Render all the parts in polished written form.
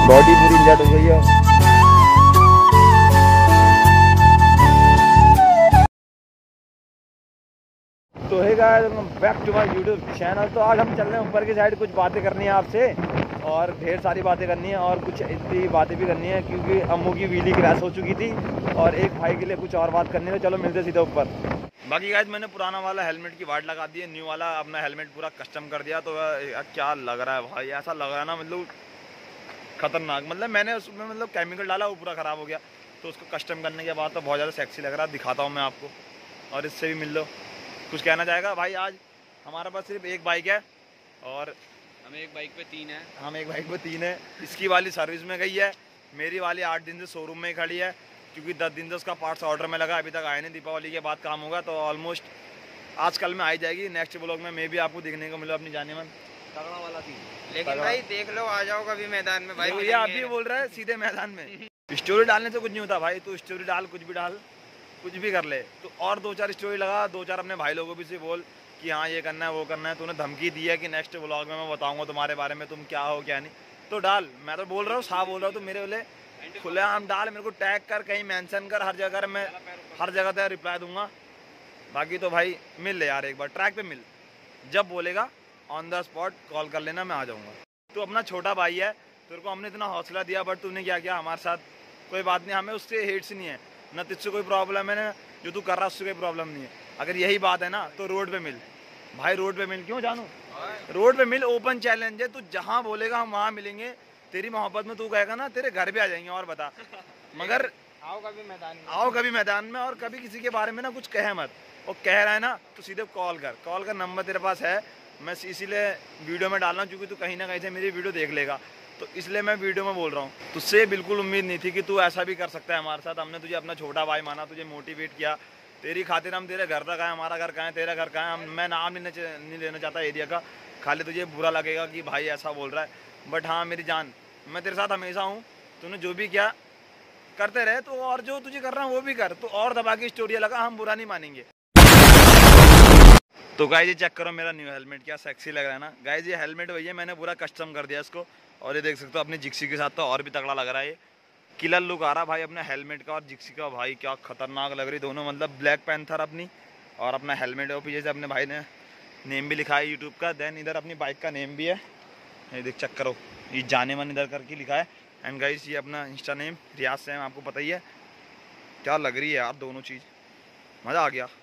Body पूरी injured हो गई है। तो है guys, back to my YouTube channel. तो आज हम चल रहे हैं ऊपर की साइड, कुछ बातें करनी है आपसे और ढेर सारी बातें करनी है और कुछ इतनी बातें भी करनी है क्योंकि अम्मू की व्हीली क्रैश हो चुकी थी और एक भाई के लिए कुछ और बात करनी है। तो चलो मिलते सीधे ऊपर। बाकी गाइस, मैंने पुराना वाला हेलमेट की वाट लगा दी है, न्यू वाला अपना हेलमेट पूरा कस्टम कर दिया। तो क्या लग रहा है भाई, ऐसा लग रहा है ना मतलब खतरनाक। मतलब मैंने उसमें मतलब केमिकल डाला, वो पूरा ख़राब हो गया। तो उसको कस्टम करने के बाद तो बहुत ज़्यादा सेक्सी लग रहा है। दिखाता हूँ मैं आपको और इससे भी मिल लो। कुछ कहना चाहेगा भाई? आज हमारे पास सिर्फ एक बाइक है और हम एक बाइक पे तीन है। इसकी वाली सर्विस में गई है, मेरी वाली 8 दिन से शोरूम में ही खड़ी है क्योंकि 10 दिन से उसका पार्ट्स ऑर्डर में लगा, अभी तक आए नहीं। दीपावली के बाद काम होगा तो ऑलमोस्ट आज कल में आई जाएगी। नेक्स्ट ब्लॉग में मे भी आपको देखने को मिला अपनी जाने मन तगड़ा वाला थी। लेकिन भाई देख लो, आ जाओ कभी मैदान में भाई। ये अभी बोल रहा है सीधे मैदान में। स्टोरी डालने से कुछ नहीं होता भाई, तू स्टोरी डाल, कुछ भी डाल, कुछ भी कर ले। तो और 2-4 स्टोरी लगा, 2-4 अपने भाई लोगों भी से बोल कि हाँ ये करना है वो करना है। तूने धमकी दी है कि नेक्स्ट व्लॉग में मैं बताऊंगा तुम्हारे बारे में, तुम क्या हो क्या नहीं। तो डाल, मैं तो बोल रहा हूँ, साफ बोल रहा हूँ। तो मेरे बोले खुले आम डाल, मेरे को टैग कर, कहीं मेंशन कर, हर जगह मैं हर जगह तेरा रिप्लाई दूंगा। बाकी तो भाई मिल ले यार, एक बार ट्रैक पे मिल, जब बोलेगा ऑन द स्पॉट कॉल कर लेना, मैं आ जाऊँगा। तो अपना छोटा भाई है, तेरे को हमने इतना हौसला दिया बट तूने क्या किया हमारे साथ? कोई बात नहीं, हमें उससे हेट्स नहीं है, ना तुझसे कोई प्रॉब्लम है, ना जो तू कर रहा है उससे कोई प्रॉब्लम नहीं है। अगर यही बात है ना तो रोड पे मिल भाई, रोड पे मिल। क्यों जानू? रोड पे मिल, ओपन चैलेंज है। तू जहाँ बोलेगा हम वहाँ मिलेंगे। तेरी मोहब्बत में तू कहेगा ना, तेरे घर पे आ जाएंगे। और बता, मगर आओ कभी मैदान में और कभी किसी के बारे में ना कुछ कहे मत। और कह रहा है ना तो सीधे कॉल कर, नंबर तेरे पास है। मैं इसीलिए वीडियो में डाल रहा हूँ क्योंकि तू कहीं ना कहीं से मेरी वीडियो देख लेगा, तो इसलिए मैं वीडियो में बोल रहा हूँ। तुझसे बिल्कुल उम्मीद नहीं थी कि तू ऐसा भी कर सकता है हमारे साथ। हमने तुझे अपना छोटा भाई माना, तुझे मोटिवेट किया। तेरी खातिर हम तेरे घर तक आए। हमारा घर कहाँ है, तेरा घर कहाँ है, मैं नाम नहीं लेना चाहता एरिया का। खाली तुझे बुरा लगेगा कि भाई ऐसा बोल रहा है, बट हाँ मेरी जान, मैं तेरे साथ हमेशा हूँ। तूने जो भी किया करते रहे, तो और जो तुझे कर रहा है वो भी कर। तो और दबा की स्टोरी लगा, हम बुरा नहीं मानेंगे। तो गाइस ये चेक करो मेरा न्यू हेलमेट, क्या सेक्सी लग रहा है ना गाइस। ये हेलमेट भैया मैंने पूरा कस्टम कर दिया इसको, और ये देख सकते हो अपनी जिक्सी के साथ तो और भी तगड़ा लग रहा है। ये किलर लुक आ रहा भाई अपने हेलमेट का और जिक्सी का। भाई क्या खतरनाक लग रही दोनों, मतलब ब्लैक पैंथर अपनी और अपना हेलमेट है। पीछे से अपने भाई ने नेम भी लिखा है यूट्यूब का। देन इधर अपनी बाइक का नेम भी है, ये देख चेक करो, ये जाने मन इधर करके लिखा है। एंड गाइस ये अपना इंस्टा नेम रियाज सैम, आपको पता ही है। क्या लग रही है यार दोनों चीज़, मज़ा आ गया।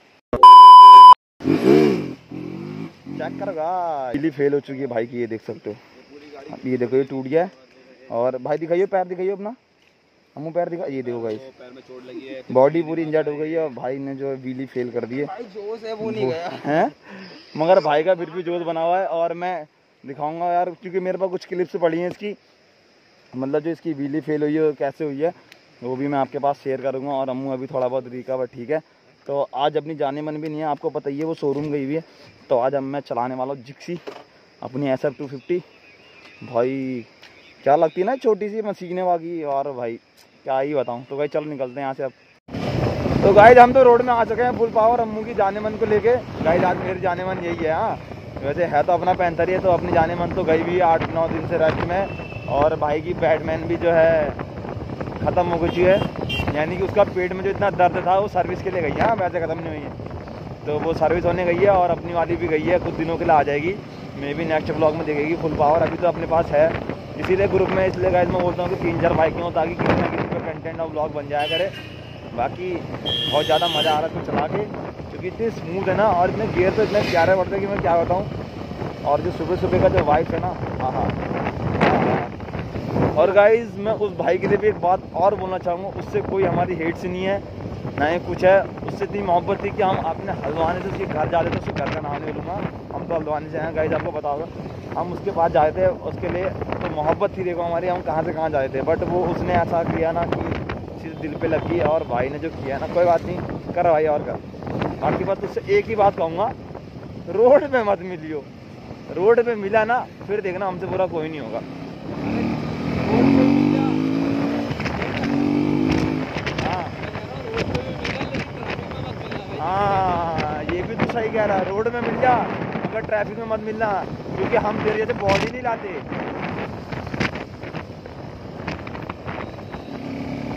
चेक करोगा, बिजली फेल हो चुकी है भाई की, ये देख सकते हो। ये देखो ये टूट गया है। और भाई दिखाइए पैर, दिखाइए अपना अम्मू पैर दिखा। ये देखो गाइस, पैर में चोट लगी है, बॉडी पूरी इंजर्ड हो गई है। और भाई ने जो व्हीली फेल कर दी है, जोश है वो नहीं गया है, मगर भाई का फिर भी जोश बना हुआ है। और मैं दिखाऊंगा यार क्योंकि मेरे पास कुछ क्लिप्स पड़ी हैं इसकी, मतलब जो इसकी व्हीली फेल हुई है कैसे हुई है वो भी मैं आपके पास शेयर करूँगा। और अम्मू अभी थोड़ा बहुत रिकवर ठीक है। तो आज अपनी जाने मन भी नहीं है, आपको पता ही है वो शोरूम गई हुई है। तो आज अब मैं चलाने वाला हूँ जिक्सी अपनी SF 250। भाई क्या लगती है ना छोटी सी मशीनें वागी, और भाई क्या ही बताऊँ। तो भाई चलो निकलते हैं यहाँ से अब। तो गाइस हम तो रोड में आ चुके हैं फुल पावर अम्मू की जाने मन को लेके। गाइस आज मेरी जाने मन यही है। हाँ वैसे है तो अपना पैंथर ही है, तो अपनी जाने मन तो गई भी 8-9 दिन से रेस्ट में। और भाई की बैटमैन भी जो है ख़त्म हो गई है, यानी कि उसका पेट में जो इतना दर्द था वो सर्विस के लिए गई है। हाँ वैसे ख़त्म नहीं हुई है, तो वो सर्विस होने गई है और अपनी वाली भी गई है, कुछ दिनों के लिए आ जाएगी। मे भी नेक्स्ट ब्लॉग में देखेगी फुल पावर। अभी तो अपने पास है, इसीलिए ग्रुप में, इसलिए गाइस मैं बोलता हूँ कि 3-4 बाइकें हो ताकि किसी ना किसी पर कंटेंट और ब्लॉग बन जाया करे। बाकी बहुत ज़्यादा मज़ा आ रहा है इसको चला के, क्योंकि इतनी स्मूथ है ना और इतने गियर तो इतने प्यारे पड़ते हैं कि मैं क्या बताऊँ। और जो सुबह सुबह का जो वाइब है ना, हाँ हाँ। और गाइज़ मैं उस भाई के लिए भी एक बात और बोलना चाहूँगा, उससे कोई हमारी हेट्स नहीं है ना ही कुछ है। उससे इतनी मोहब्बत थी कि हम अपने हल्द्वानी से उसके घर जा रहे थे, उसके घर का नाम नहीं लूँगा, हम तो हल्द्वानी से हैं गाइज़, आपको पता होगा। हम उसके पास जाए थे उसके लिए, तो मोहब्बत थी देखो हमारी, हम कहाँ से कहाँ जाए थे। बट वो उसने ऐसा किया ना कि चीज़ दिल पे लगी। और भाई ने जो किया ना, कोई बात नहीं, कर भाई और कर। बाकी बात उससे एक ही बात कहूँगा, रोड पे मत मिलियो। रोड पे मिला ना फिर देखना हमसे बुरा कोई नहीं होगा। हाँ ये भी तो सही कह रहा है, रोड में मिल जा मगर ट्रैफिक में मत मिलना, क्योंकि हम तेरे जैसे बॉडी नहीं लाते।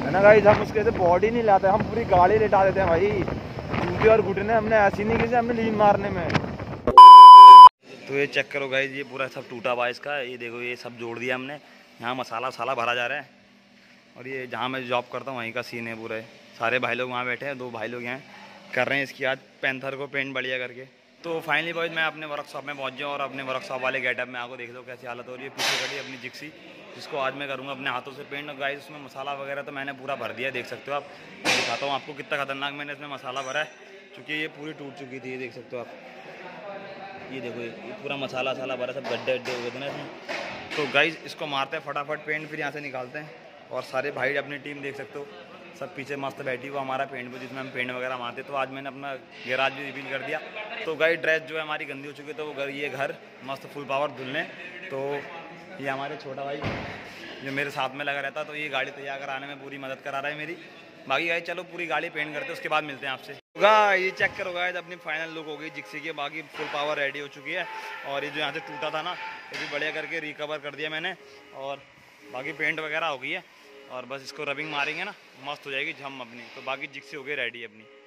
है ना गाइस, हम उसके बॉडी नहीं लाते, हम पूरी गाड़ी लेटा देते हैं भाई। जूते और घुटने हमने ऐसी नहीं किसी हमने लीन मारने में। तो ये चेक करो गाइस, ये पूरा सब टूटा हुआ है इसका। ये देखो, ये सब जोड़ दिया हमने। यहाँ मसाला वसाला भरा जा रहा है। और ये जहाँ मैं जॉब करता हूँ वहीं का सीन है पूरा। सारे भाई लोग वहाँ बैठे हैं, 2 भाई लोग यहाँ कर रहे हैं इसकी आज पैंथर को पेंट बढ़िया करके। तो फाइनली बॉयज मैं अपने वर्कशॉप में पहुँच गया और अपने वर्कशॉप वाले गेटअप में आपको देख लो कैसी हालत हो रही है। पीछे खड़ी अपनी जिक्सी, जिसको आज मैं करूँगा अपने हाथों से पेंट। और गाइस उसमें मसाला वगैरह तो मैंने पूरा भर दिया, देख सकते हो आप। मैं दिखाता हूँ आपको कितना खतरनाक मैंने इसमें मसाला भरा है, क्योंकि ये पूरी टूट चुकी थी। ये देख सकते हो आप, ये देखो ये पूरा मसाला वसाला भरा, सब गड्ढे गड्ढे हुए थे ना इसमें। तो गाइस इसको मारते हैं फटाफट पेंट, फिर यहाँ से निकालते हैं। और सारे भाई अपनी टीम देख सकते हो सब पीछे मस्त बैठी हुआ हमारा पेंट पे, जिसमें हम पेंट वगैरह मारते। तो आज मैंने अपना गैराज भी रिवील कर दिया। तो गाइस ड्रेस जो है हमारी गंदी हो चुकी है, तो वो ये घर मस्त फुल पावर धुलने। तो ये हमारे छोटा भाई जो मेरे साथ में लगा रहता, तो ये गाड़ी तैयार कराने में पूरी मदद करा रहा है मेरी। बाकी गाइस चलो पूरी गाड़ी पेंट करते हैं, उसके बाद मिलते हैं आपसे। ये चेक करो गाइस, अपनी फाइनल लुक हो गई जिक्सी की। बाकी फुल पावर रेडी हो चुकी है। और ये जो यहाँ से टूटा था ना, ये भी बढ़िया करके रिकवर कर दिया मैंने। और बाकी पेंट वगैरह हो गई है, और बस इसको रबिंग मारेंगे ना, मस्त हो जाएगी झम अपनी। तो बाकी जिक्सी हो गई रेडी अपनी।